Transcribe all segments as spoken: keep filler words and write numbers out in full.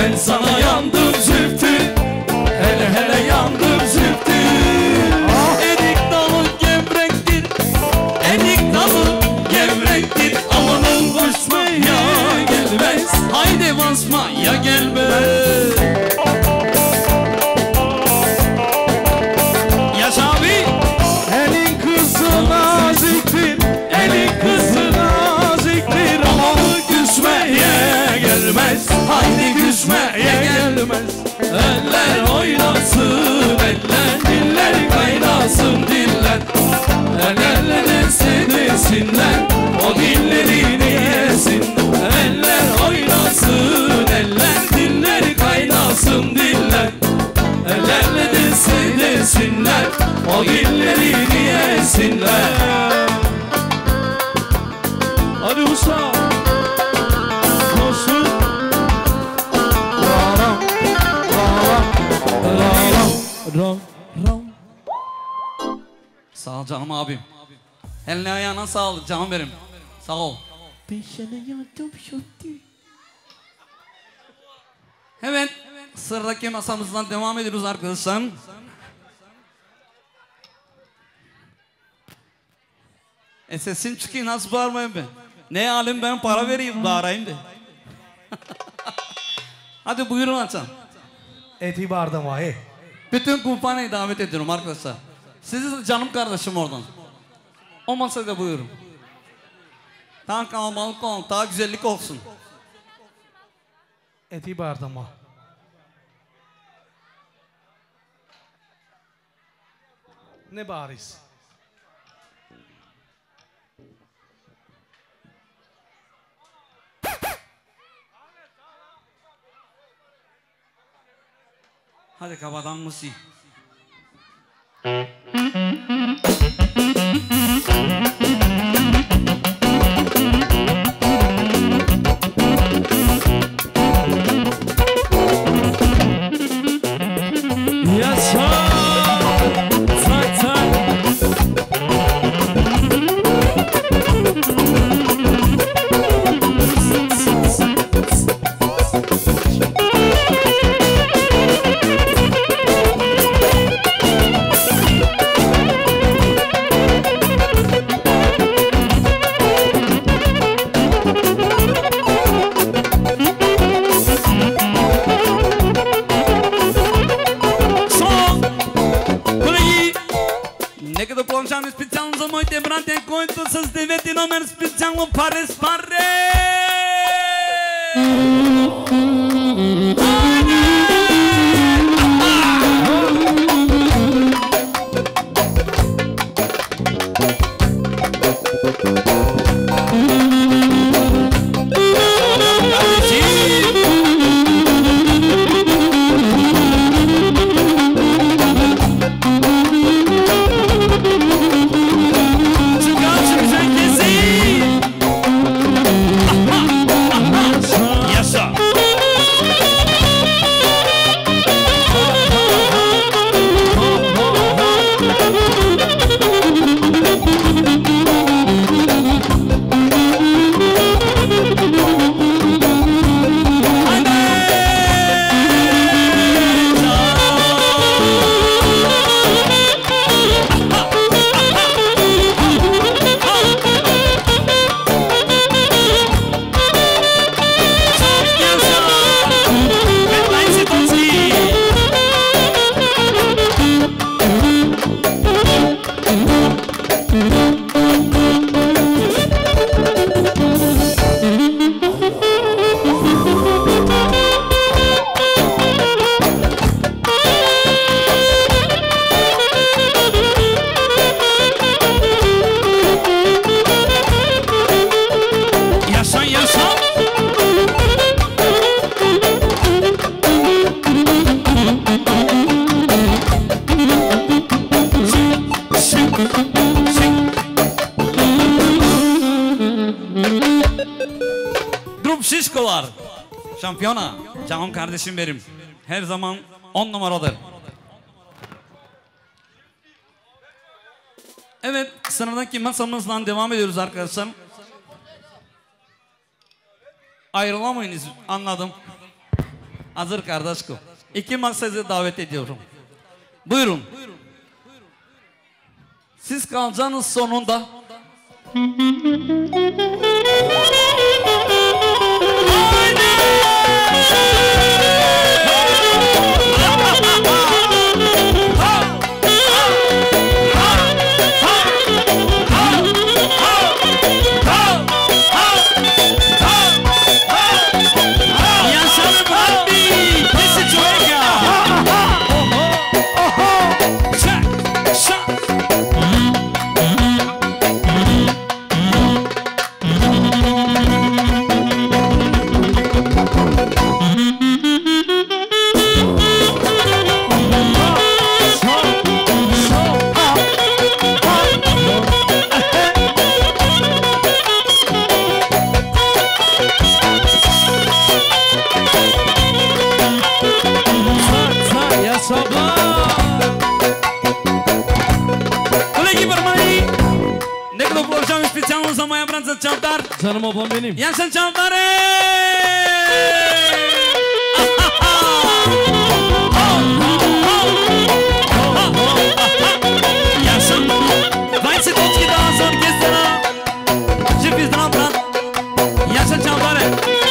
Ben sana yandım züftü, hele hele yandım züftü. Erik dalı gevrektir, erik dalı gevrektir. Amanın basmaya gelmez, haydi basmaya gelmez. Yaşa abi. Elin kızı naziktir, elin kızı naziktir. Amanı küsmeye gelmez, haydi küsmeye gelmez. Eller oynasın eller, diller kaynasın diller. Eller desin desinler, o dillerini yesin. Eller oynasın eller, diller kaynasın diller. Eller desin desinler, o dillerini yesinler. Hadi usta. Olsun. Ram ram ram. Sağ ol canım abim. Eline ayağına sağlık canım benim. Sağ ol. Evet, sıradaki masamızdan devam ediyoruz arkadaşlar. E sesim çıkıyor, nasıl bağırmayayım ben? Ne halim, ben para vereyim bağırayım de. Hadi buyurun açan. Etibarda mahi. Bütün kumpanyayı davet ediyorum arkadaşlar. Sizi canım kardeşim oradan. O masada buyurun. Daha kalabalık olun, daha güzellik olsun. Etibarda mahi. Ne bariz? Hadi kafadan müziği. Yaşa! Tak tak! Specjalno za moje brate koji su s deveti numer specjalno pare spare. Grup Şişkolar şampiyona, canım kardeşim benim, her zaman on numaradır. Evet, sıradaki masamızdan devam ediyoruz arkadaşlar. Ayrılamayınız, anladım. Hazır kardeşim. İki maksayı davet ediyorum. Buyurun. Siz kalacaksınız sonunda. Canım ablam benim. Yaşın çavdarı! Yaşın! Vajci točki dans orkestra! Živi zdrav brat! Yaşın çavdarı!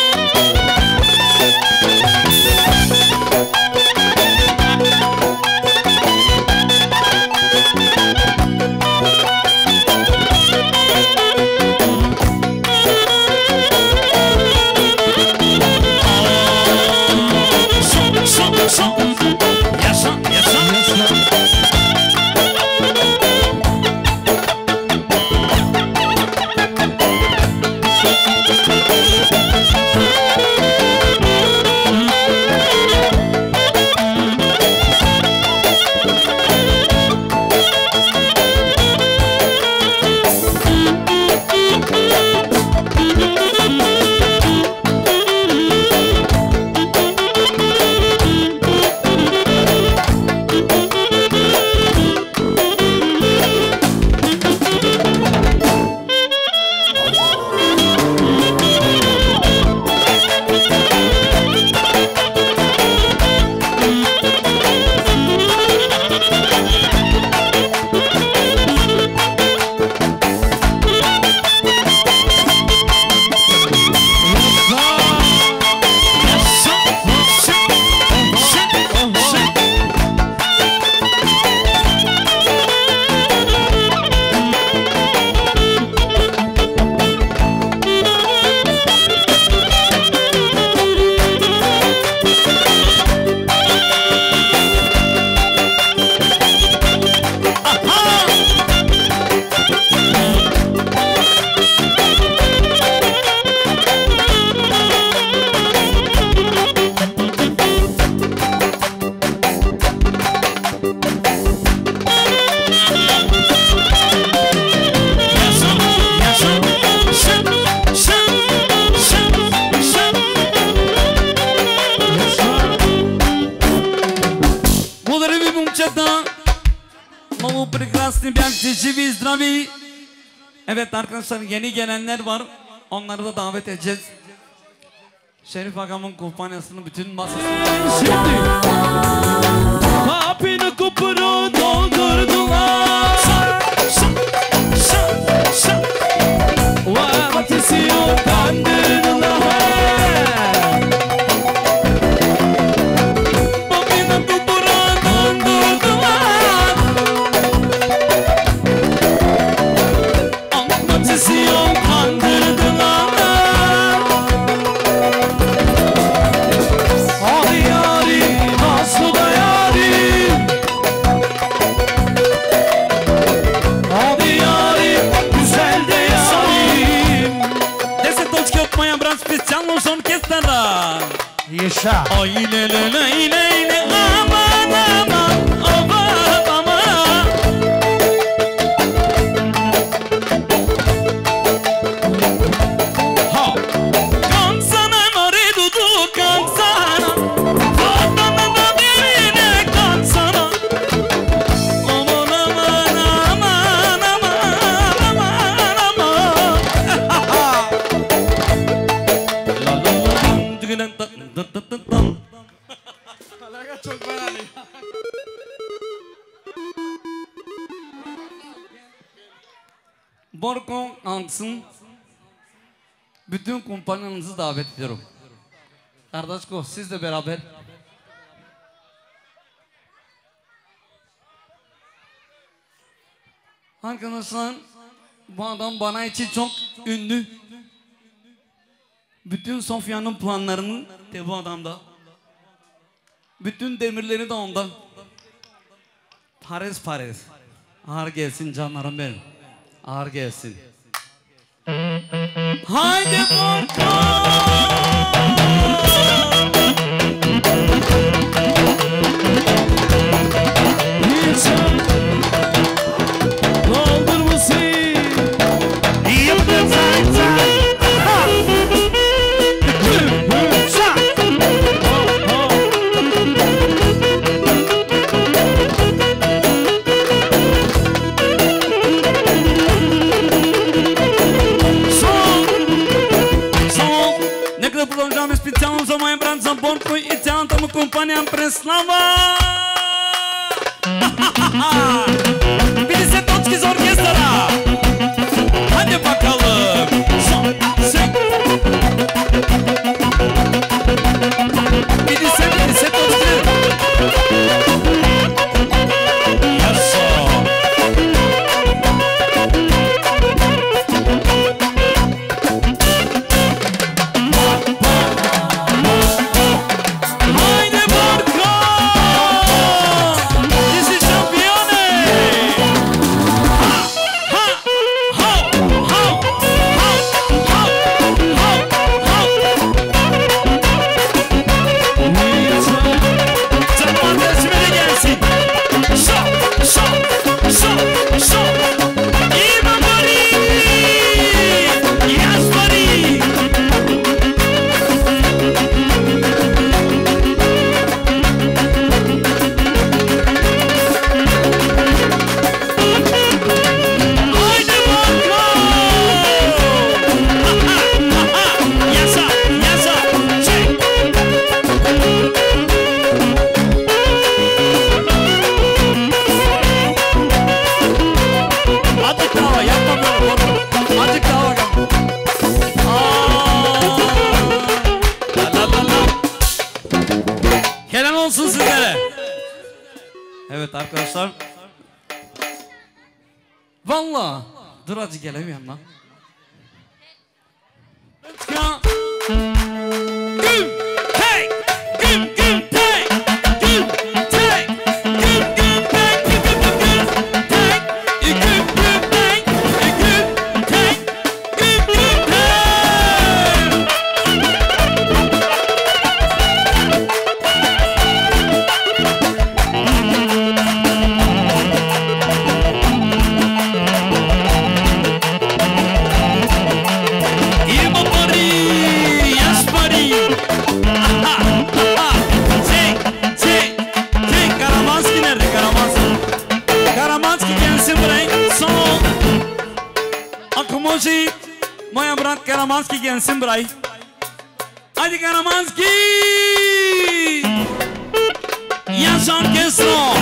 Evet arkadaşlar, yeni gelenler var. Onları da davet edeceğiz. Şerif Agam'ın kumpanyasının bütün masasını... Şimdi kapını kupuru doldurdular. Vaktisi yok kandırdılar. Kapını kupuru doldurdular. Vaktisi yok kandırdılar. Ah yarim, nasıl da yarim. Ah yarim, güzel de yarim. Десет точки от моя брат специално с оркестъра. Yaşa. Ой, ле, ле, ле, ле, ле, аман, аман, аман, аман. Ha. Kansana nare dudu kansana. Vatana da devine kansana. Aman, aman, aman, aman, aman, aman. La la la, dıgıdan, dıgıdan, dıgıdan. çok fena değil. Borkon Anksın bütün kumpanyanızı davet ediyorum. Kardeşko siz de beraber. Arkadaşlar bu adam bana için çok ünlü. Bütün Sofya'nın planlarını de bu adamda. Bütün demirleri de onda. Paris Paris. Ağır gelsin canlarım benim. Ağır gelsin. Haydi Doldur mu sen? Yıldız zaten. Za moje brat za Borku i całą tą kompanię Preslawa. pięćdziesiąt toczki z orkiestra. Hadi bakalım. pięćdziesiąt, pięćdziesiąt toczki. Evet arkadaşlar. Vallahi dur acı gelemiyorum lan. Ya. Güm hey güm güm hey güm hey güm güm hey güm güm güm hey güm güm hey güm hey güm güm hey. Moja brat Karamanski gelsin burayı. Hadi Karamanski! Yaşa orkestra!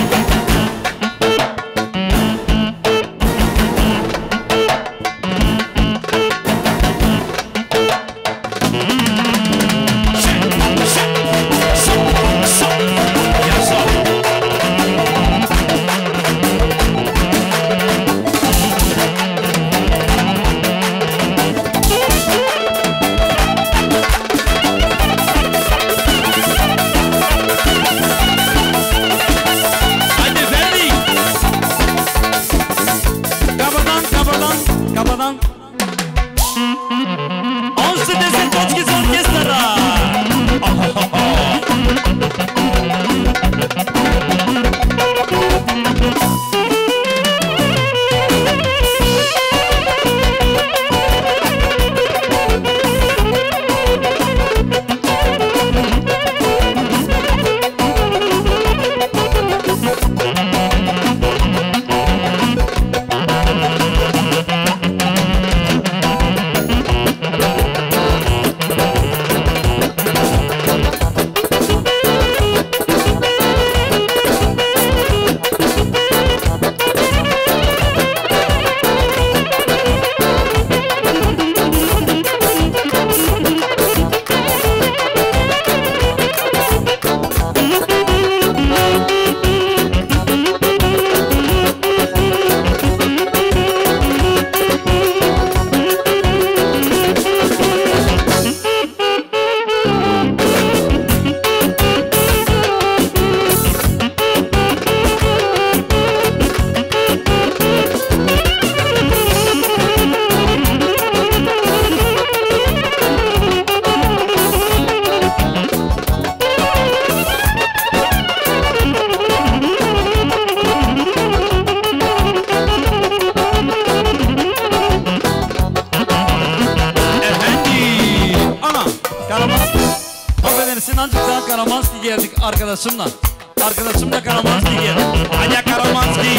geldik arkadaşımla. Arkadaşım da Karamanski geldi. Hadi Karamanski.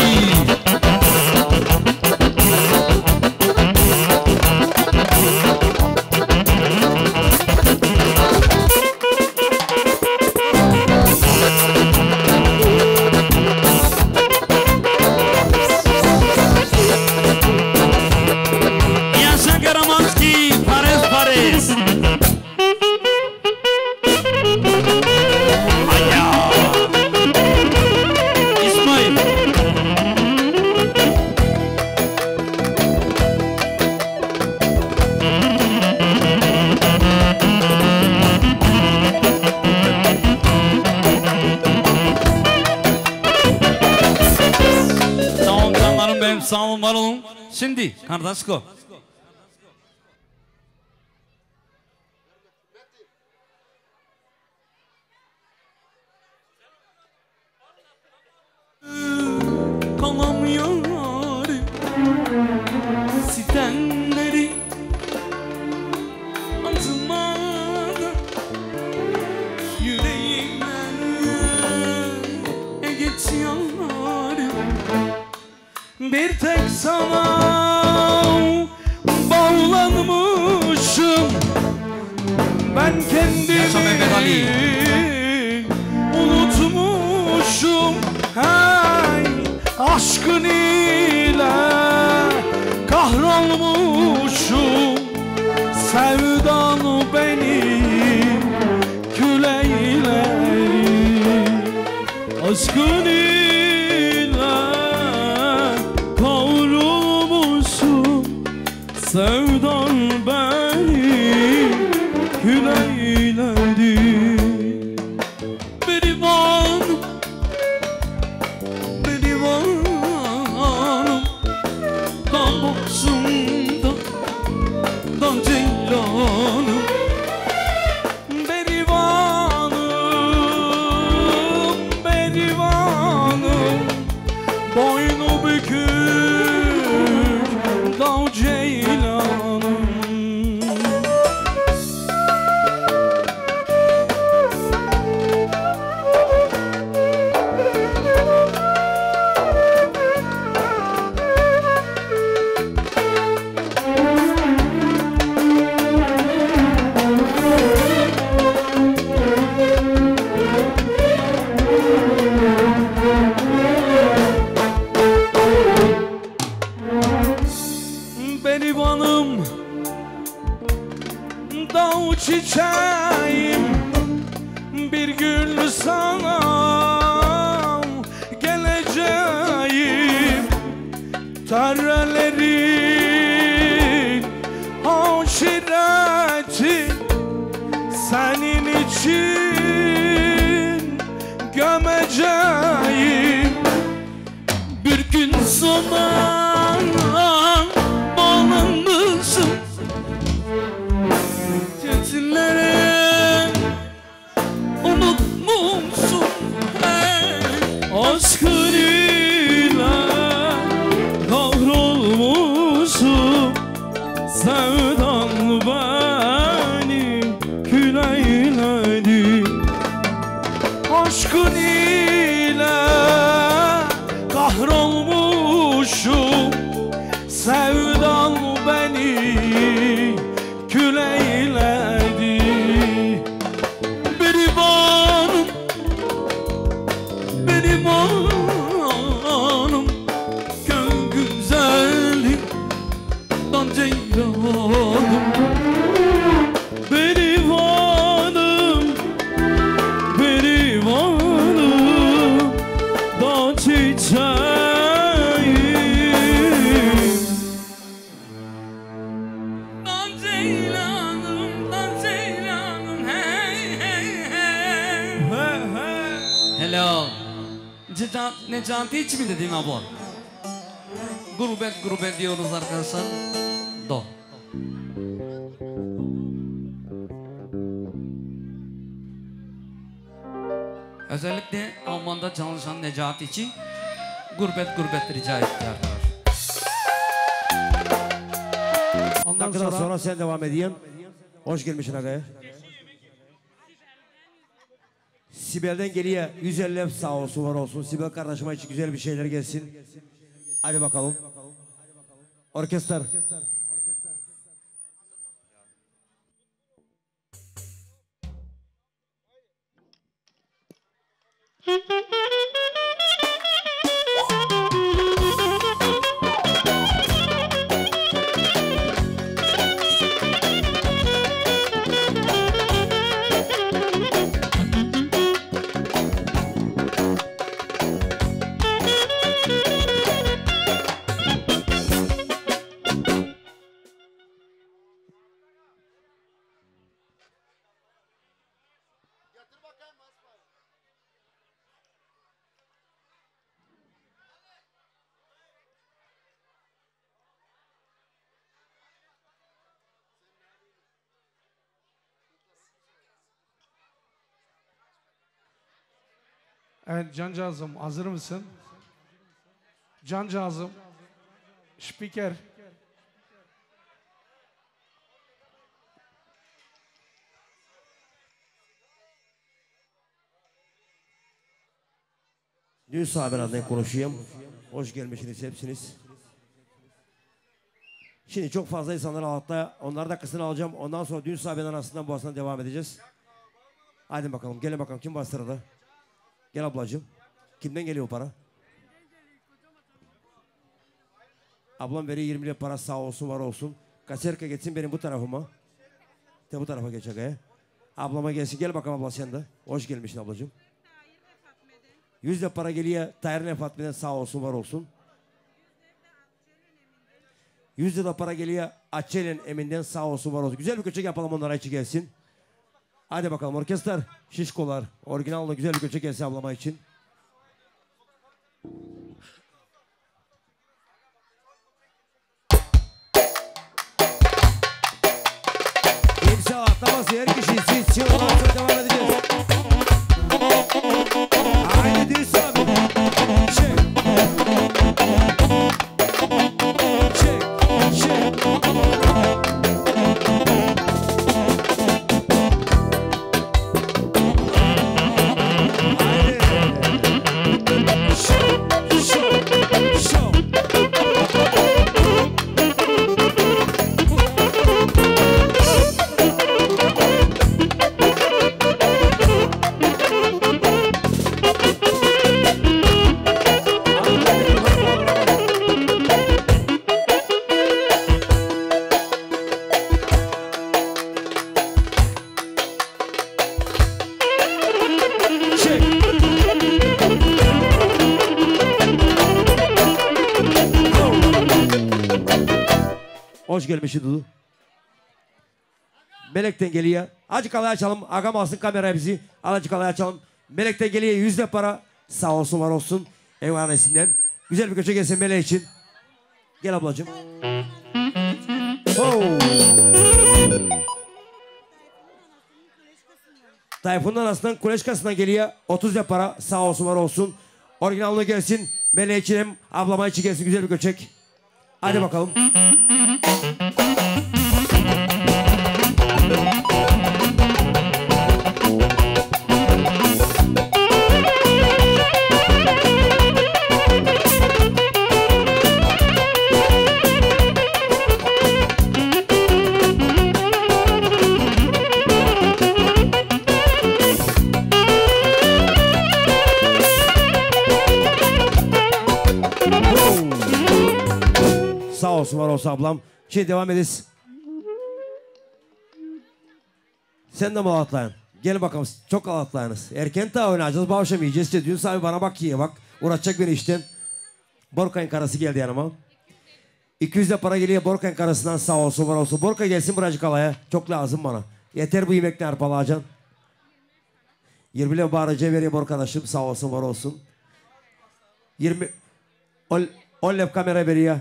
Yaşa Karamanski, Paris Paris. Sağ olun, var olun. Şimdi, kardeşko. Kalamıyor sitemleri acımadı yüreğimden geçiyor. Bir tek sana bağlanmışım. Ben kendimi unutmuşum. Hey, aşkın ile kahrolmuşum. Sevdan beni küle ile. Aşkın ile sevdan beni küleyledi. Benim anım, benim anım, dan boksumda, dan ceylanım. Benim anım, benim anım, boynu bükük, dan ceylanım. Benim anım, dağ çiçeğim, bir gün sana geleceğim. Tarlelerin aşireti senin için gömeceğim. Bir gün sana bağlanmışım, geceleri unutmuşsun. Hey, aşkın ile kahrolmuşum. Sevdan beni küleyledi. Aşkın ile kahrolmuşum. Sevdan beni küleyledi. Benim anım, benim anım, gönül güzellik, dan ceylanım. Benim anım, benim anım, dan çiçeğim. Hello. Necati hiç mi dedin abla? Gurbet gurbet diyoruz arkadaşlar. Do. Özellikle Alman'da çalışan Necati için gurbet gurbet rica etti arkadaşlar. Ondan sonra, sonra sen devam edeyim. Hoş gelmişsin ağabey. Sibel'den geliyor yüz elli sağ olsun var olsun. Sibel kardeşime için güzel bir şeyler gelsin. Hadi bakalım. Orkestra. Evet Cancağızım hazır mısın? Cancağızım. Spiker. Düğün sahibi adına konuşayım. Hoş gelmişsiniz hepsiniz. Şimdi çok fazla insanlar altta. Onları da kısını alacağım. Ondan sonra düğün sahibi arasından bu aslında devam edeceğiz. Hadi bakalım. Gelin bakalım. Kim bastırdı? Gel ablacığım. Kimden geliyor para? Ablam veriyor yirmi lira para sağ olsun var olsun. Kaserka geçsin benim bu tarafıma. De bu tarafa geç agaya. Ablama gelsin. Gel bakalım abla sen de. Hoş gelmişsin ablacığım. yüz lira para geliyor. Tayyarine Fatma'dan sağ olsun var olsun. yüz lira para geliyor. Açelen Emin'den sağ olsun var olsun. Güzel bir köçek yapalım onlara içi gelsin. Hadi bakalım orkestrar. Şişkolar. Orijinalda güzel bir köçek gelsin ablama için. Kimse atlaması her kişi siz için ondan sonra devam edeceğiz. Haydi düz abi. Çek. Çek. Çek. Hoş gelmişsin Dudu. Melek'ten geliyor. Acık alay açalım. Agam alsın kameraya bizi. Acık alay açalım. Melek'ten geliyor. Yüzde para. Sağ olsun var olsun. Ev annesinden. Güzel bir köçek gelsin Melek için. Gel ablacığım. Oh. Tayfun'un anasından Kuleşkası'ndan geliyor. otuz lira para. Sağ olsun var olsun. Orijinalına gelsin. Melek için hem ablama için gelsin. Güzel bir köçek. Hadi bakalım. Sağ olsun var olsun ablam. Şimdi devam ederiz. Sen de mi atlayın? Gel bakalım. Çok atlayınız. Erken ta oynayacağız. Bağışam yiyeceğiz. Dün sahibi bana bak yiye bak. Uğraşacak beni işten. Borkay'ın karısı geldi yanıma. iki yüz de para geliyor Borkay'ın karısından sağ olsun var olsun. Borkay gelsin buracık alaya. Çok lazım bana. Yeter bu yemekle arpalayacaksın. yirmi lira bağırıcıya veriyor arkadaşım. Sağ olsun var olsun. yirmi on lef kamera veriyor.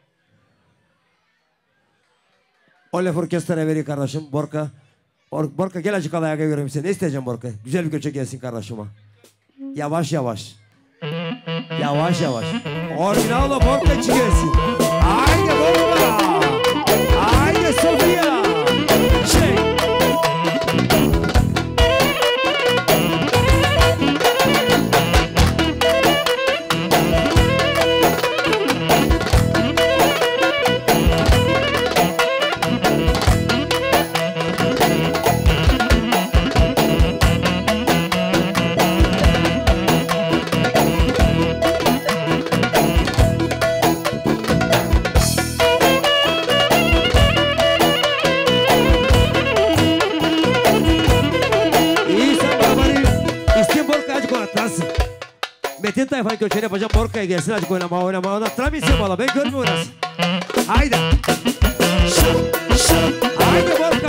on lef orkestra veriyor kardeşim. Borka. Or Borka gel acık alaya göreyim seni. Ne isteyeceğim Borka? Güzel bir köçek gelsin kardeşime. Yavaş yavaş. Yavaş yavaş. Orijinal da Borka içi gelsin. Haydi Borka. Haydi Sofia. Şey. oynattırasın. Metin Tayfan köşeni yapacağım. Borka'ya gelsin azıcık oynama oynama. Oynattıramayacağım valla. Ben görmüyorum oynasın. Haydi. Haydi Borka.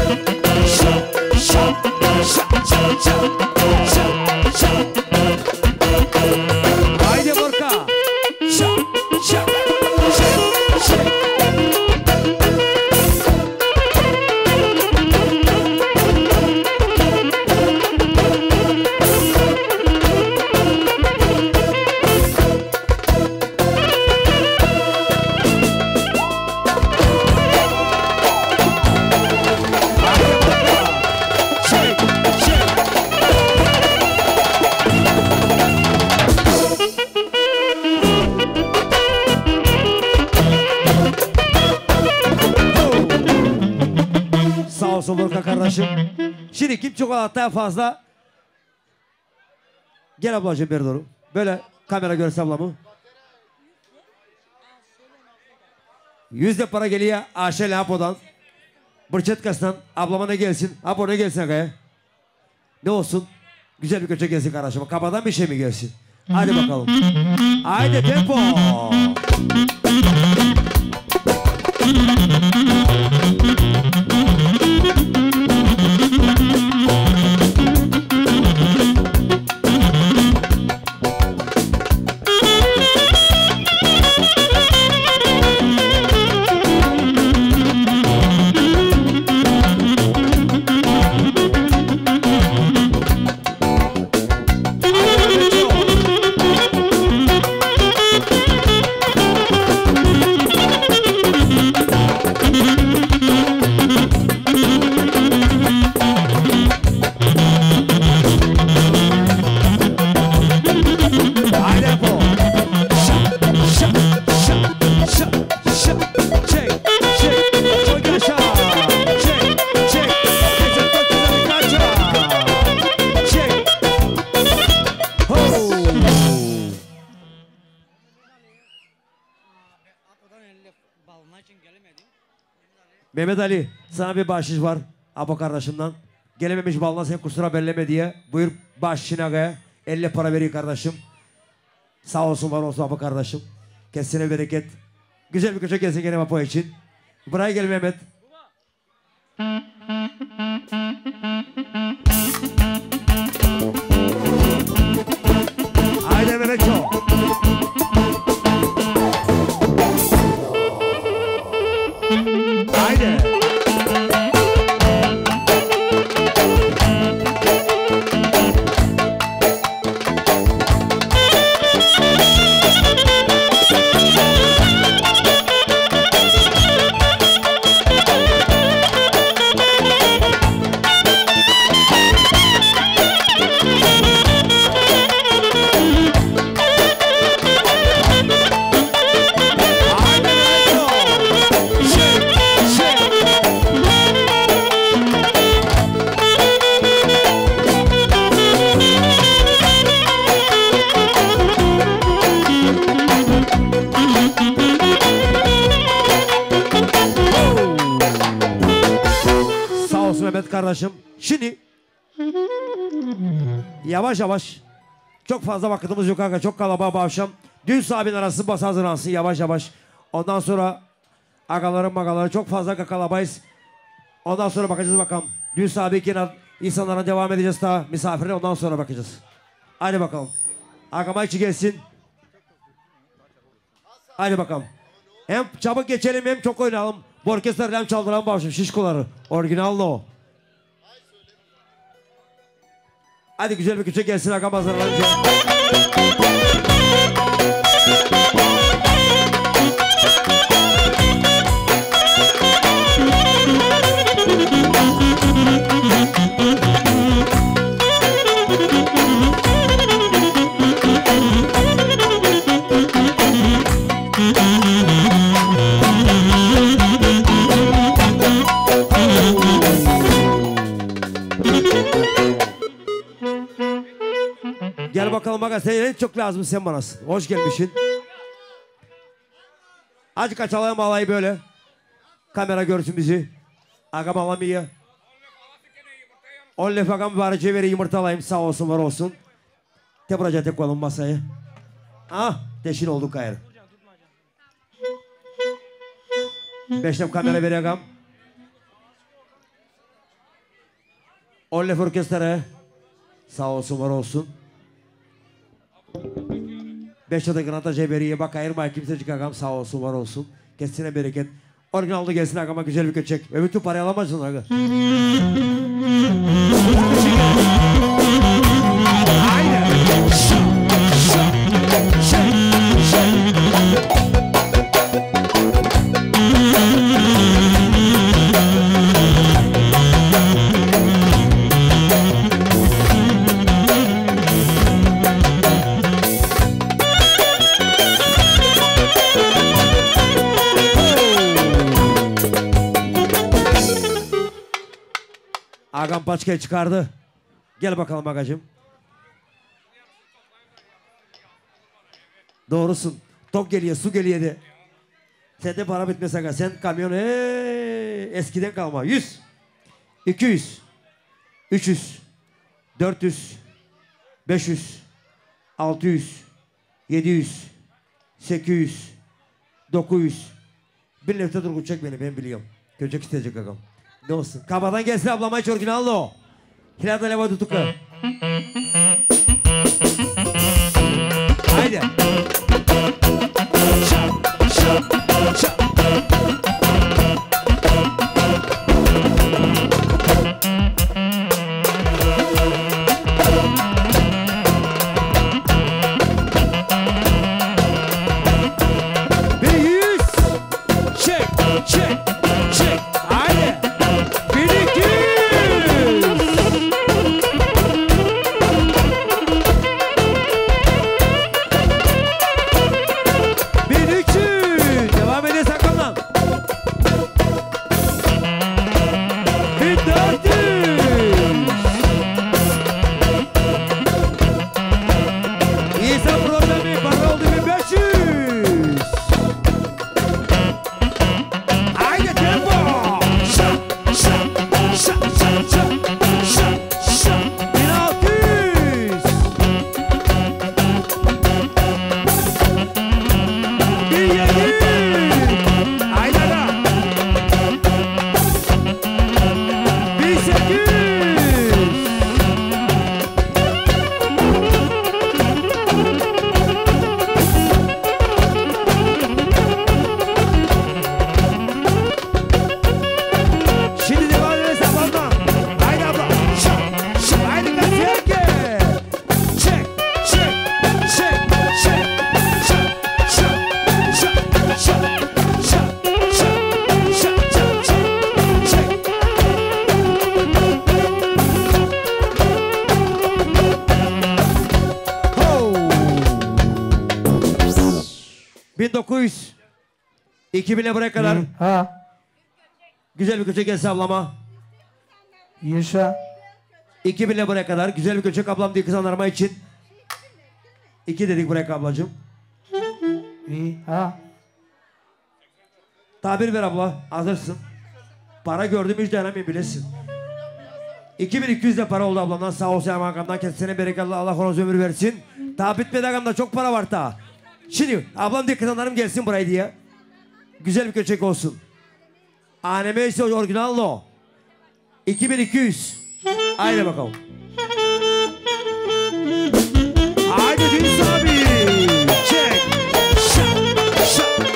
Haydi Borka. Sağ olsun Borka kardeşim. Şimdi kim çikolataya fazla? Gel ablacığım beri doğru. Böyle kamera görse ablamı. Yüzde para geliyor Ayşe Lapo'dan. Bırçetkas'tan ablama ne gelsin? Abo ne gelsin agaya? Ne olsun? Güzel bir köçek gelsin kardeşim. Kabadan bir şey mi gelsin? Hadi bakalım. Haydi tempo. Mehmet Ali, sana bir bahşiş var Apo kardeşimden. Gelememiş balına sen kusura belleme diye. Buyur bahşişini agaya. Elle para veriyor kardeşim. Sağ olsun var olsun Apo kardeşim. Kesine bereket. Güzel bir köşe gelsin gene Apo için. Buraya gel Mehmet. Haydi Mehmetço. Haydi. Kardeşim şimdi yavaş yavaş çok fazla vakitimiz yok kanka, çok kalabalık bu akşam. Dün sahibinden arası bas hazırlansın yavaş yavaş. Ondan sonra agaların magaları çok fazla kakalabayız. Ondan sonra bakacağız bakalım. Dün sahibi insanlara devam edeceğiz daha misafirle, ondan sonra bakacağız. Hadi bakalım. Agama içi gelsin. Hadi bakalım. Hem çabuk geçelim hem çok oynayalım. Bu orkestrayla hem çaldıralım bu akşam şişkoları. Orijinallı o. Hadi güzel bir küçük gelsin agam hazırlanınca. Gel bakalım bak, sen en çok lazım sen banasın. Hoş gelmişsin. Azıcık açalayım alayı böyle. Kamera görsün bizi. Agam alamıyor. On lef agam bari vereyim yumurta alayım, sağ olsun var olsun. Te buraya tek koyalım masayı. Ah, teşhin olduk gayrı. Beşlem kamera veriyorum. Ollef orkestra. Sağ olsun, var olsun. Beşte de Granata Ceberi'ye bak ayırma kimse çıkagam, sağ olsun, var olsun. Kesine bereket. Orijinalda gelsin agama, güzel bir köçek. Ve bütün parayı alamazsın aga. Haydi. Agam paçkayı çıkardı. Gel bakalım agacım. Doğrusun. Tok geliyor, su geliyor de. Sen de para bitmez aga. Sen kamyon ee, eskiden kalma. Yüz. iki yüz. Üç yüz. Dört yüz. Beş yüz. Altı yüz. Yedi yüz. Sekiz yüz. Dokuz yüz. Bir nefte durguçacak beni, ben biliyorum. Köçek isteyecek agam. Ne olsun? Kabadan gelsin ablama, hiç orijinallo o. Hilada leva tutuka. Haydi. Şap, şap, şap. Bir yüz. Çek, çek, çek. Haydi. bin dokuz yüz. iki bine buraya kadar. Hı, ha. Güzel bir köçek hesaplama. Yaşa. iki bine buraya kadar. Güzel bir köçek ablam diye kızanlarma için. iki dedik buraya ablacığım. İyi, ha. Tabir ver abla. Hazırsın. Para gördüm hiç dayanamayayım bilesin. iki bin iki yüz de para oldu ablamdan. Sağ olsun agamdan. Kendisine bereketli, Allah ona ömür versin. Daha bitmedi agamda, çok para var daha. Şimdi ablam diye kızanlarım gelsin buraya diye. Güzel bir köçek olsun. Aneme ise orijinal o. iki bin iki yüz. Haydi bakalım. Haydi Deniz abi. Çek. Şak. Şak.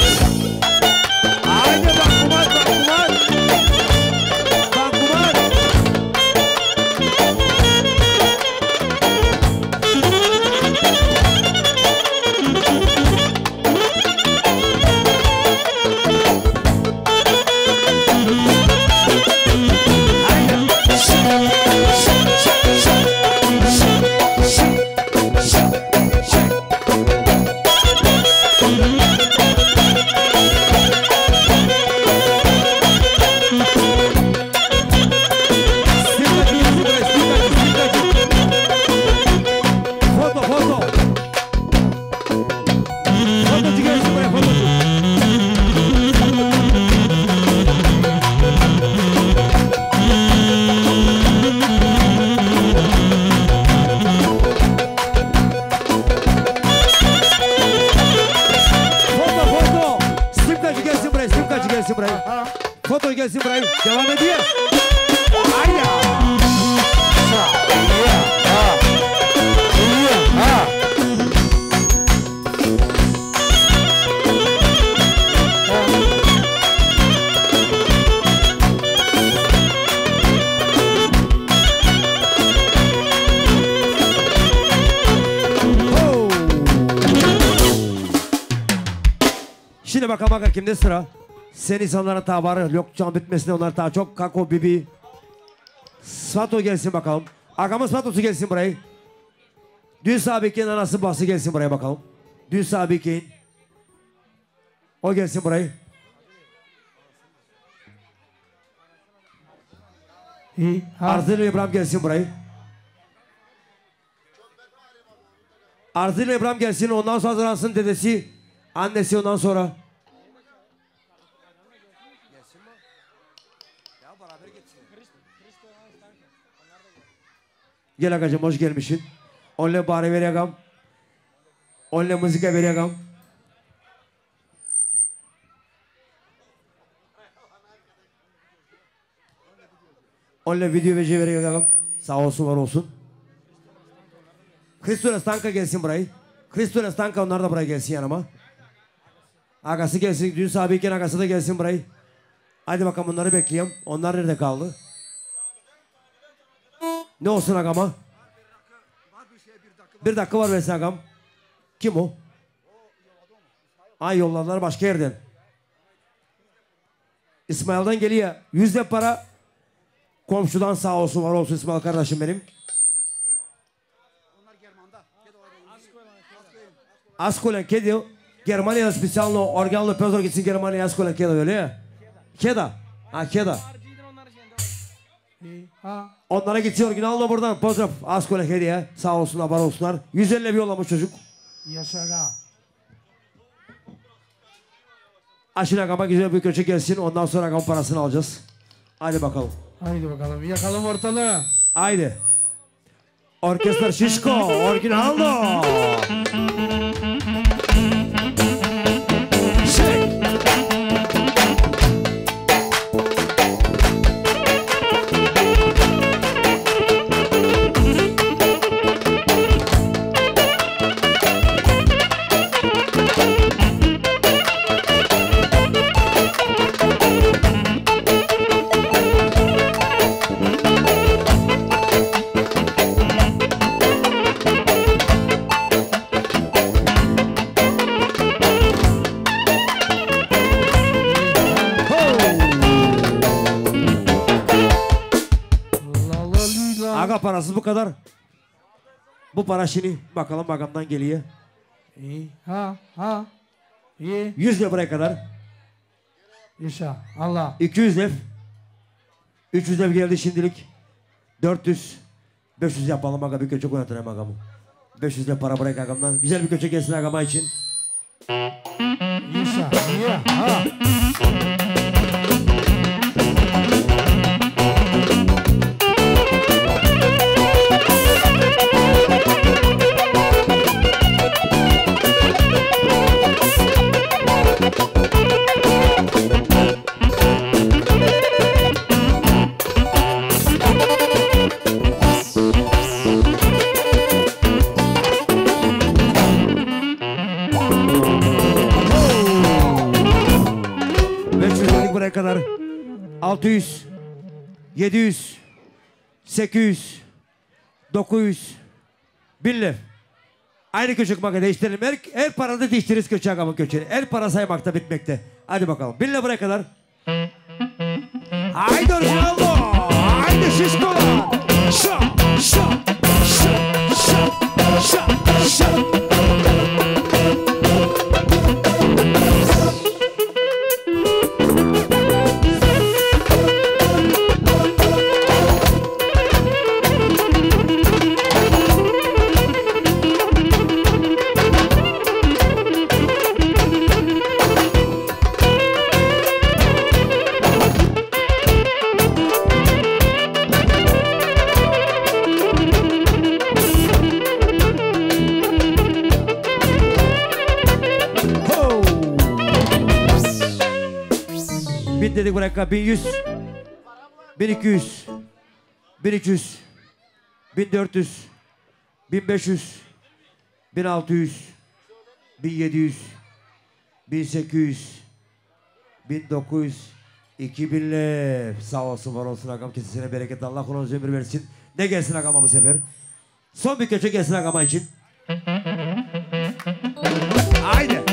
Haydi bak kumar, bak kumar. Bak kumar. Fato gelsin buraya. Devam ediyor. Haydi. Ha. Ha. Şimdi bakalım bakalım kimde sıra? Sen insanların tabarı yok can bitmesine onlar daha çok kako bibi. Svato gelsin bakalım. Agamız Svato'su gelsin buraya. Dün Sabiki'nin anası bası gelsin buraya bakalım. Dün Sabiki'nin. O gelsin buraya. İyi. Ha. Arzıyla İbrahim gelsin buraya. Arzıyla İbrahim gelsin ondan sonra hazırlansın dedesi. Annesi ondan sonra. Gel agacım hoş gelmişsin. Onunla bari vereyim. Onunla müzik vereyim. Onunla video vereyim. Sağ olsun var olsun. Hristo Stanka gelsin burayı. Hristo Stanka onlar da buraya gelsin yanıma. Agası gelsin. Dün sabiyken agası da gelsin burayı. Hadi bakalım onları bekleyeyim. Onlar nerede kaldı? Ne olsun agama? Bir dakika var versin agam. Kim o? Ay yolladılar başka yerden. İsmail'den geliyor. Yüzde para. Komşudan sağ olsun var olsun İsmail kardeşim benim. Askolen kedi. Germanya'da spesialno organlı pezor gitsin Germanya'ya askolen kedi öyle ya. Keda. Ha keda. Ha. Onlara gitsin orijinalno buradan. Pozdrav. Askolen kediye. Sağ olsunlar var olsunlar. yüz elli bir yollamış çocuk. Yaşa. Aşırı agama güzel bir köçek gelsin. Ondan sonra agam parasını alacağız. Hadi bakalım. Haydi bakalım yakalım ortalığı. Haydi. Orkestra Şişko. Orijinalno. Şey. Parası bu kadar. Bu para şimdi bakalım bakamdan geliyor. İyi. Ha. Ha. İyi. yüz lira buraya kadar. Yaşa. Allah. iki yüz lira. üç yüz lira geldi şimdilik. dört yüz. beş yüz yapalım aga bir köçek oynatırım agamı. beş yüz lira para bırak agamdan. Güzel bir köçek gelsin agama için. Yaşa. İyi. Ha. Kadar altı yüz, yedi yüz, sekiz yüz, dokuz yüz, bin lira. Aynı köçek makine değiştirelim. Her, her parada değiştiririz köçek ama köçeğini. Her para saymakta bitmekte. Hadi bakalım. Bin lira buraya kadar. Haydi Ronaldo. Haydi şişkolar. Şa, şa, şa, şa, şa, şa. bin dedik buraya kadar. bin yüz. bin iki yüz. bin üç yüz. bin dört yüz. bin beş yüz. bin altı yüz. bin yedi yüz. bin sekiz yüz. bin dokuz yüz. iki binle. Sağ olsun var olsun agam, kesesine bereket, Allah ona uzun ömür versin. Ne gelsin agama bu sefer? Son bir köşe gelsin agama için. Haydi.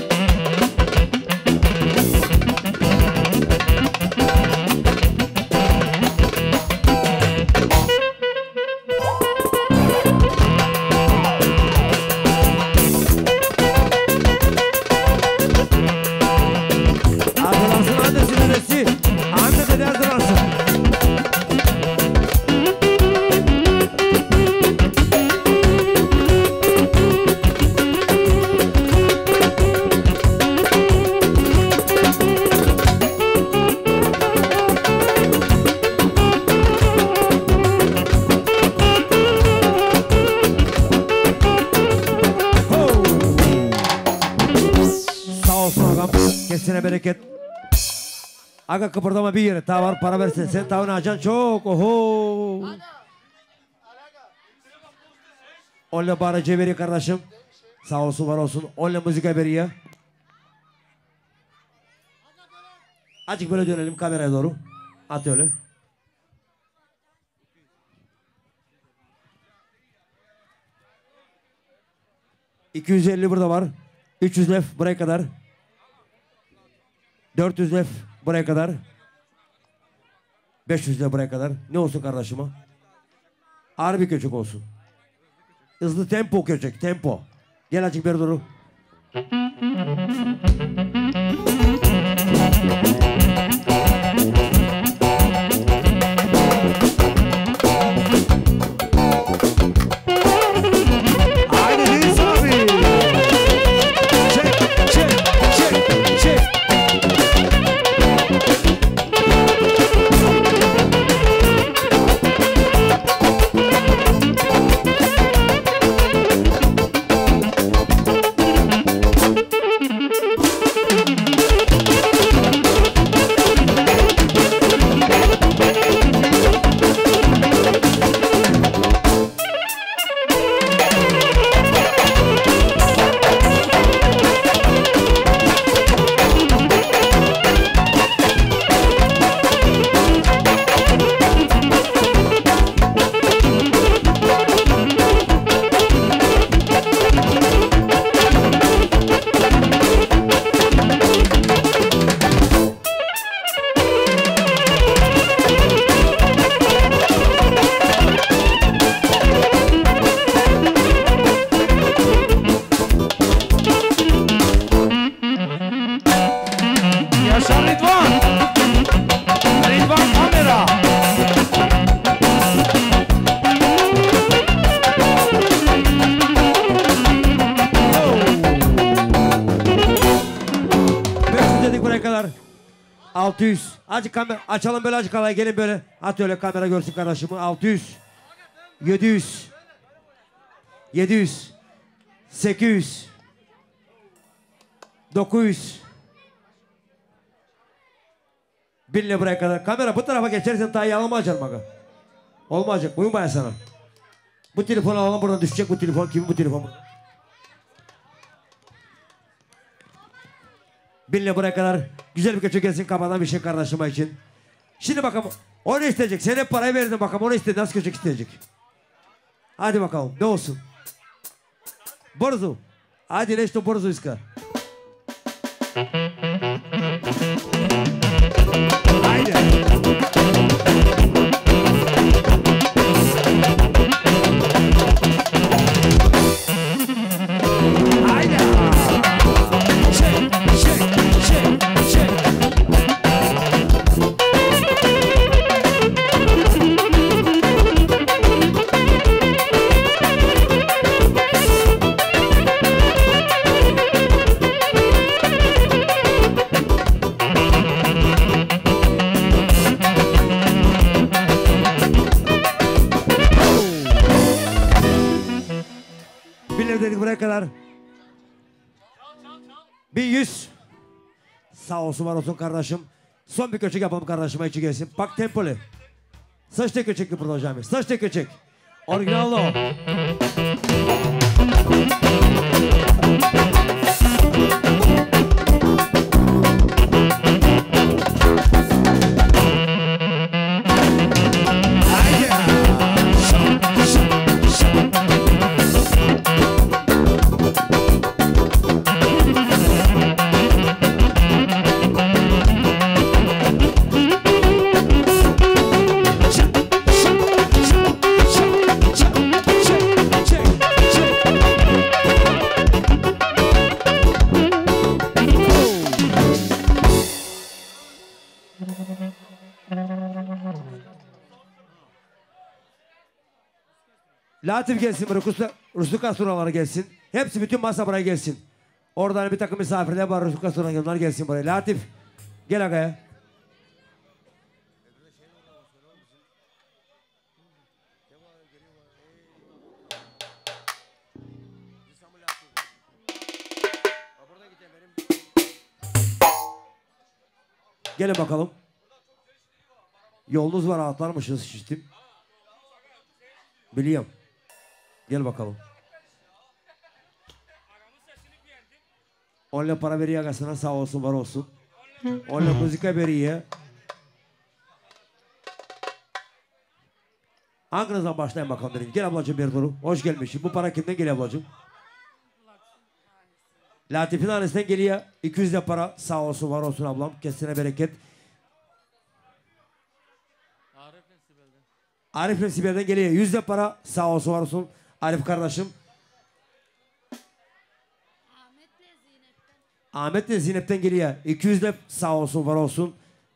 Hazırlansın annesi dedesi. Anne dede hazırlansın. Kesine bereket. Aga kıpırdama bir yere. Ta var para versin. Sen tavını açan çok. Oho. Olle bari ceveri kardeşim. Sağ olsun var olsun. Olle müzik haberi ya. Azıcık böyle dönelim kameraya doğru. At öyle. iki yüz elli burada var. üç yüz lef buraya kadar. dört yüz lef buraya kadar. beş yüz lef buraya kadar. Ne olsun kardeşime? Ağır bir köçek olsun. Hızlı tempo köçek. Tempo. Gel azıcık beri doğru. altı yüz. Azıcık kamera açalım böyle, azıcık alay gelin böyle. At öyle kamera görsün kardeşimi. altı yüz. yedi yüz. yedi yüz. sekiz yüz. dokuz yüz. Binle buraya kadar. Kamera bu tarafa geçersen daha iyi alamayacağım bak. Olmayacak. Uyumayın sana. Bu telefonu alalım, buradan düşecek bu telefon. Kimin bu telefon? Binle buraya kadar. Güzel bir köçük gelsin kafadan bir şey kardeşime için. Şimdi bakalım. O ne isteyecek? Sen hep parayı verdin bakalım. O ne istedi? Nasıl köçük isteyecek? Hadi bakalım. Ne olsun? Borzu. Hadi ne işte borzu iska. Haydi. Haydi. Shake, shake, shake, shake. Dedik buraya kadar. bin yüz. Sağ olsun var olsun kardeşim. Son bir köçek yapalım kardeşime içi gelsin. Bak tempolu. Saçta köçekli продолжаем. Saçta köçek. Orijinal o. Latif gelsin, Ruslu Kasuraları gelsin. Hepsi bütün masa buraya gelsin. Oradan bir takım misafirler var, Ruslu Kasuraları onlar gelsin buraya. Latif, gel agaya. Gelin bakalım. Yolunuz var, atlarmışsınız şiştim. Biliyorum. Gel bakalım. Onunla para veriyor agasına, sağ olsun var olsun. Onunla müzika veriyor. Hangınızdan başlayın bakalım dedim. Gel ablacığım bir duru. Hoş gelmişsin. Bu para kimden geliyor ablacığım? Latif'in annesinden geliyor. iki yüz de para, sağ olsun var olsun ablam. Kesine bereket. Arif Nesibel'den geliyor. Yüzde para, sağ olsun var olsun. Arif kardeşim. Ahmet de Zeynep'ten geliyor. iki yüz de sağ olsun var olsun.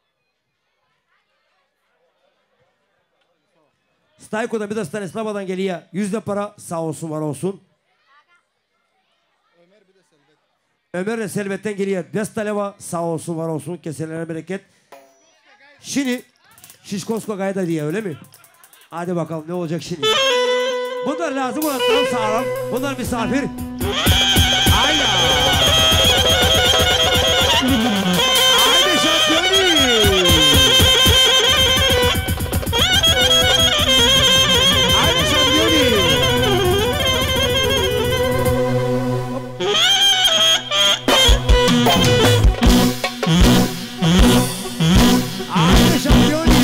Stayko'da bir de Stanislava'dan geliyor. Yüzde para, sağ olsun var olsun. Ömer de Selvet'ten geliyor. beş taleva, sağ olsun var olsun. Keselerine bereket. Şimdi Şişkosko Gayda diye öyle mi? Hadi bakalım ne olacak şimdi. Bunlar lazım olan tam sağlam. Bunlar misafir. Hayda. Haydi şampiyonu. Haydi şampiyonu. Haydi şampiyonu.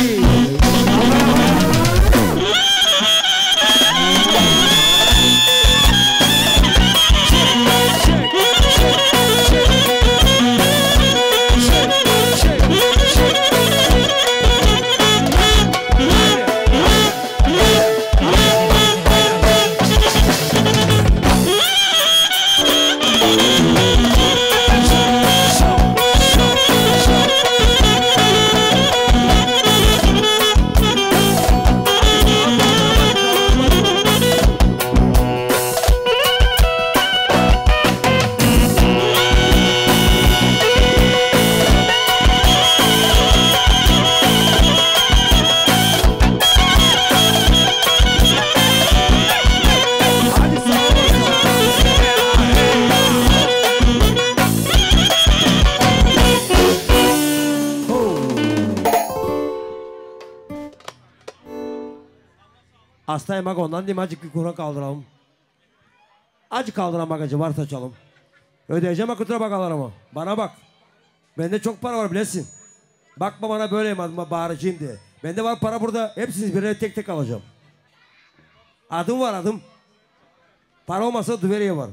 Hastayım aga ondan diyeyim azıcık bir kura kaldıralım. Azıcık kaldıran bagajı varsa açalım. Ödeyeceğim akutura bakalarımı. Bana bak. Bende çok para var bilesin. Bakma bana böyleyim adıma bağırıcıyım diye. Bende var para burada. Hepsiniz birine tek tek alacağım. Adım var adım. Para olmasa düveriye var.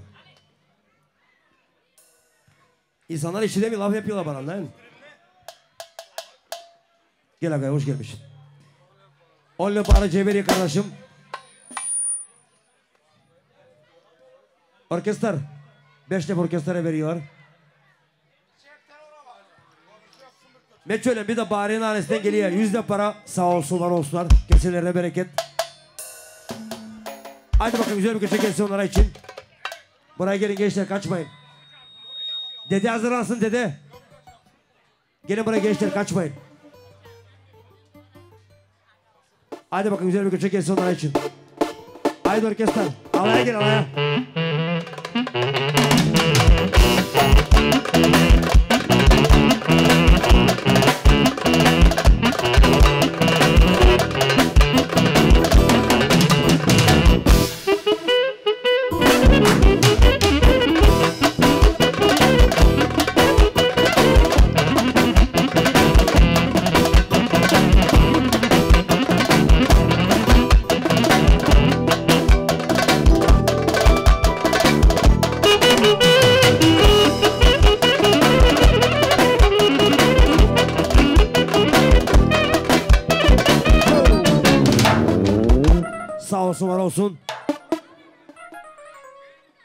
İnsanlar işine bir laf yapıyorlar bana değil mi? Gel aga hoş gelmişsin. Onunla para ceberiye kardeşim. Orkestrar. Beş lep orkestra veriyor. Meçhölen bir de Bahri'nin annesinden geliyor. Yüzde para sağ olsunlar olsunlar. Keselerine bereket. Hadi bakın güzel bir köşe gelsin onlara için. Buraya gelin gençler kaçmayın. Dede hazırlansın dede. Gelin buraya gençler kaçmayın. Hadi bakın güzel bir köşe gelsin onlara için. Haydi orkestra. Alaya gel alaya.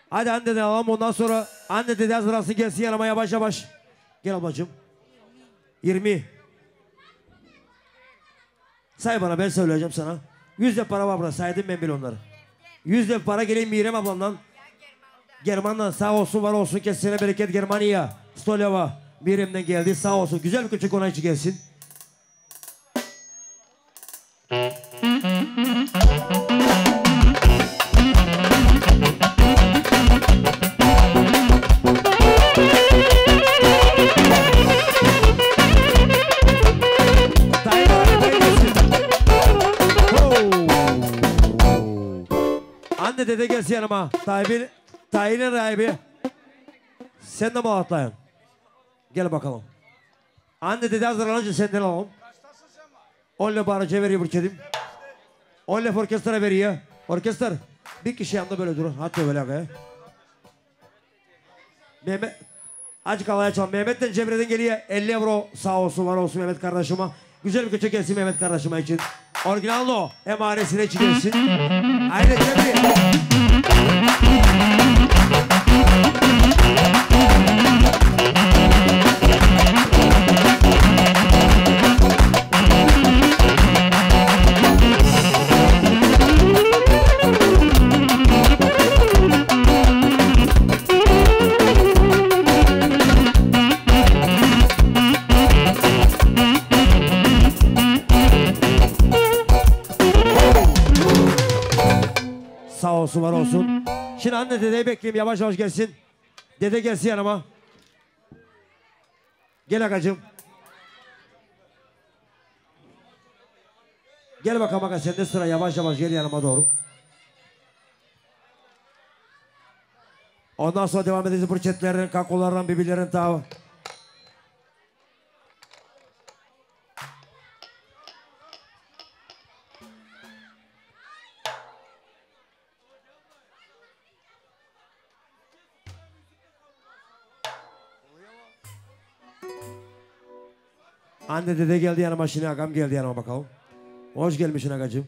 Hadi anne deden alalım, ondan sonra anne dede hazırlasın, gelsin yanıma yavaş yavaş. Gel ablacığım. yirmi. Say bana, ben söyleyeceğim sana. yüz lira para var burada, saydım ben bile onları. yüz lira para geleyim Mirem ablamdan. German'dan sağ olsun var olsun, kesene bereket Germania. Stolyava Mirem'den geldi, sağ olsun. Güzel bir küçük ona içi gelsin. Anne dede gelsin yanıma. Tayyip'in Tayyip'in rahibi. Sen de mi atlayın? Gel bakalım. Anne dede hazırlanınca senden alalım. on lira bağırıcıya veriyor burkedim. on lira orkestra veriyor. Orkestra. Bir kişi yanında böyle durun. Hatta böyle akaya. Mehmet. Acık alaya çalın. Mehmet'ten Cemre'den geliyor. elli euro sağ olsun var olsun Mehmet kardeşime. Güzel bir küçük gelsin Mehmet kardeşime için. Orijinal o. Emanesine için gelsin. Aynen Cemre. Sağ olsun var olsun. Şimdi anne dedeyi bekleyeyim, yavaş yavaş gelsin. Dede gelsin yanıma. Gel agacığım. Gel bakalım aga, sende sıra, yavaş yavaş gel yanıma doğru. Ondan sonra devam edeceğiz burçetlerden, kakolardan, birbirlerin tağı. Anne dede geldi yanıma, şimdi agam geldi yanıma bakalım. Hoş gelmişsin agacığım.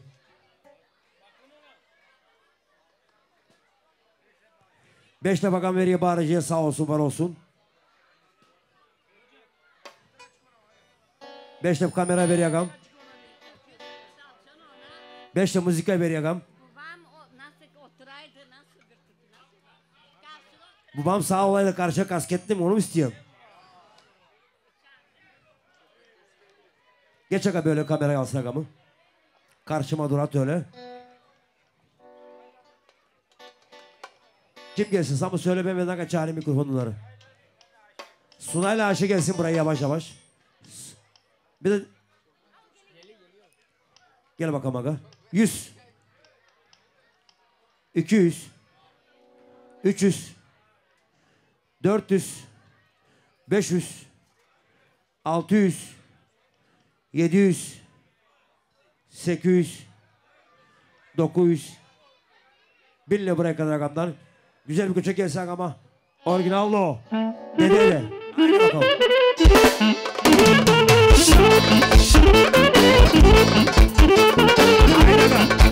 Beş lira agam veriyor bağırıcıya, sağ olsun var olsun. Beş lira kamera veriyor agam. Beş lira müzika veriyor agam. Babam sağ olayla karşı kasketli mi, onu mu istiyorum? Geç aga böyle, kamerayı alsın agamı. Karşıma dur, at öyle. Kim gelsin? Sana söyle, ben ben çağırayım mikrofonları. Sunay'la Ayşe gelsin buraya yavaş yavaş. Bir de... Gel bakalım aga. Yüz. İki yüz. Üç yüz. Dört yüz. Beş yüz. Altı yüz. Yedi yüz, sekiz yüz, dokuz yüz, bin lira buraya kadar agamlar. Güzel bir küçük gelsin ama orijinal o. Dedeyle. Hadi bakalım. Aynen öyle.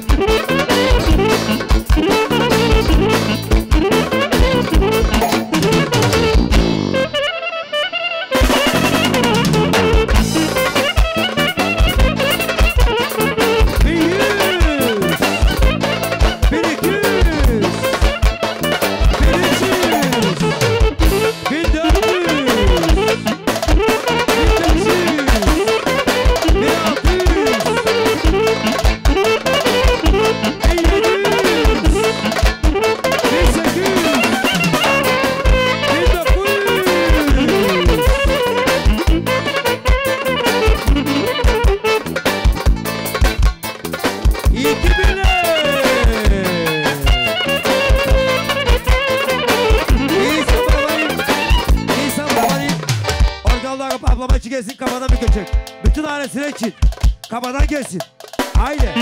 Gelsin kafadan bir köçek. Bütün ailesine için. Kafadan gelsin. Haydi.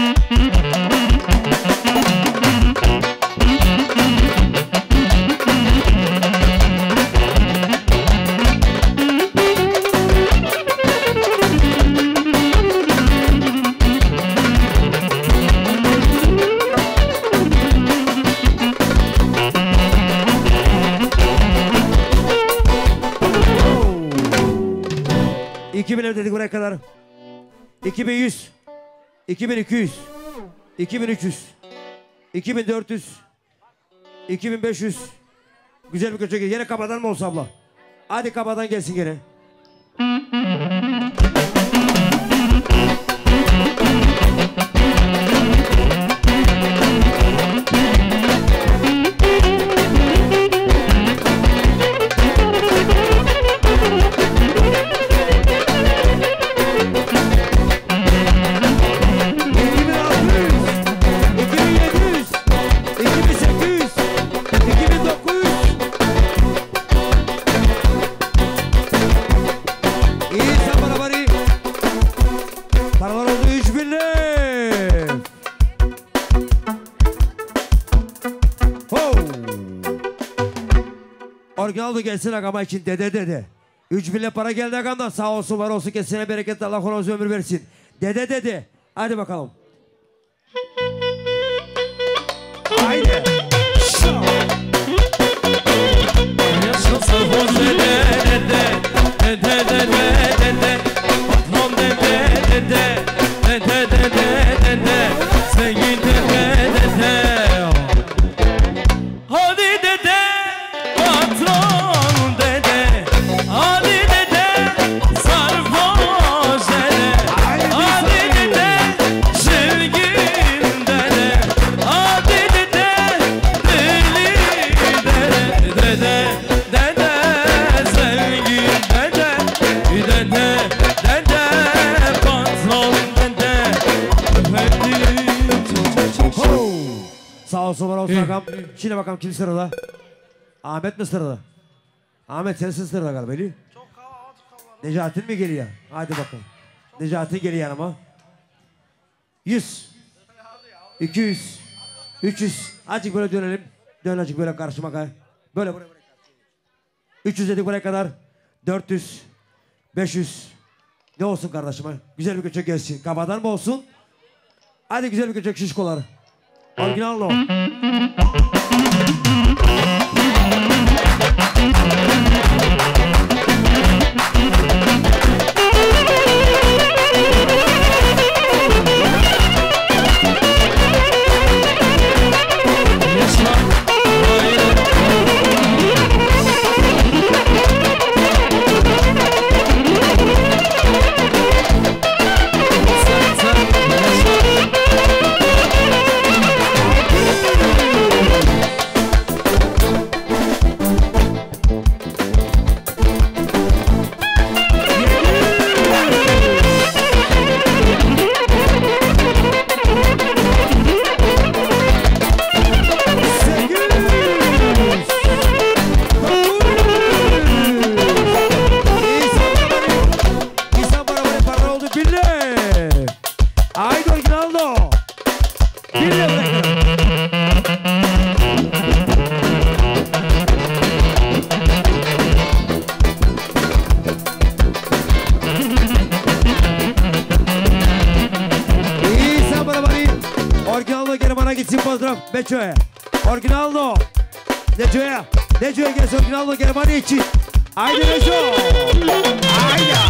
iki bin dedik buraya kadar. iki bin yüz. iki bin iki yüz. iki bin üç yüz. iki bin dört yüz. iki bin beş yüz. Güzel bir köşe. Yine kabadan mı olsa abla? Hadi kabadan gelsin gene. Orijinal gelsin agama için dede dede. Üç bile para geldi agamdan, sağ olsun var olsun, kesine bereket, Allah ona uzun ömür versin. Dede dede. Hadi bakalım. Haydi. Yaşasın o dede dede. Dede dede dede. Patron dede dede. Dede dede dede. Sevgili dede dede. Hadi dede. Patron dede. Hadi dede. Sarhoş dede. Hadi dede. Sevgili dede. Hadi dede. Deli dede. Dede. Dede. Sevgili dede. Dede. Dede. Patron dede. Efendim. Sağ olsun var olsun agam. Şimdi bakalım kim sırada? Ahmet mi sırada? Ahmet sensin sırada galiba değil mi? Necati mi geliyor? Hadi bakalım. Necati geliyor yanıma. Yüz. İki yüz. Üç yüz. Azıcık böyle dönelim. Dön azıcık böyle karşıma kay. Böyle buraya buraya. Üç yüz dedik buraya kadar. Dört yüz. Beş yüz. Ne olsun kardeşime? Güzel bir köçek gelsin. Kabadan mı olsun? Hadi güzel bir köçek şişkoları. Orijinal o. Neco'ya. Orijinaldo. Neco'ya. Neco'ya gelsin orijinaldo Germanya için. Haydi Neco. Haydi.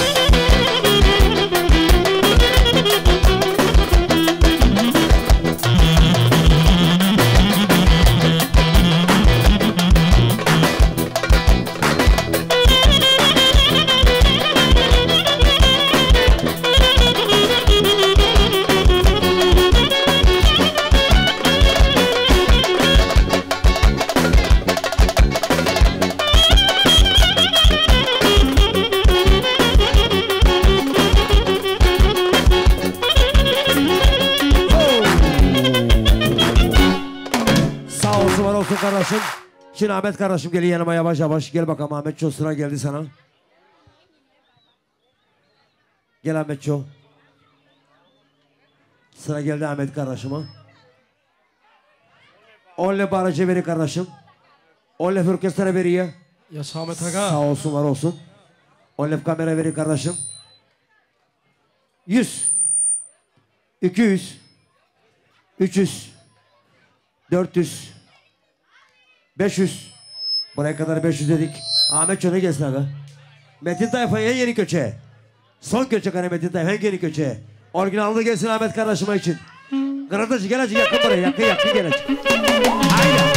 Kardeşim. Şimdi Ahmet kardeşim geliyor yanıma yavaş yavaş. Gel bakalım Ahmetço, sıra geldi sana. Gel Ahmetço. Sıra geldi Ahmet kardeşime. Onle barajı veri kardeşim. Onle orkestra veriyor. Yaşa Ahmet Aga. Sağ olsun var olsun. Onle kamera veri kardeşim. Yüz. İki yüz. Üç yüz. Dört yüz. beş yüz. Buraya kadar beş yüz dedik. Ahmet Çöne gelsin aga. Metin Tayfa'ya yeni köçe. Son köçek Ahmet'in tabi. Hengeni köçeğe. Orijinalını gelsin Ahmet kardeşime için. Kırıtıcı gel acı yakın buraya. Yakın yakın gel acı. Haydi.